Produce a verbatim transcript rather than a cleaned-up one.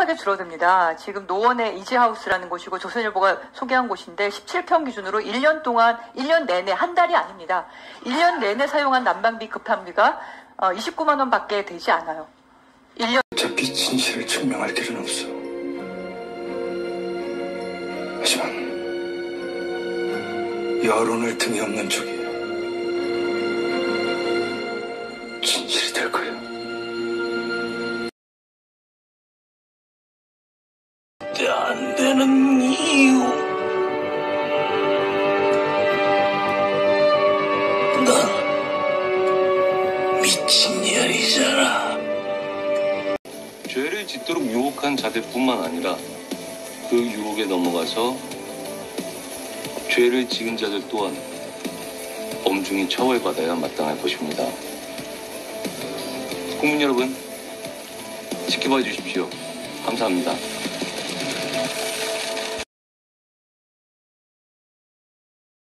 하게 줄어듭니다. 지금 노원의 이지하우스라는 곳이고 조선일보가 소개한 곳인데 십칠 평 기준으로 일 년 동안, 일 년 내내, 한 달이 아닙니다. 일 년 내내 사용한 난방비 급한비가 이십구만 원 밖에 되지 않아요. 일 년. 어차피 진실을 증명할 길은 없어. 하지만 여론을 등에 없는 쪽이 진실이 될 거야. 안 되는 이유. 넌 미친년이잖아. 죄를 짓도록 유혹한 자들뿐만 아니라 그 유혹에 넘어가서 죄를 지은 자들 또한 엄중히 처벌받아야 마땅할 것입니다. 국민 여러분, 지켜봐 주십시오. 감사합니다.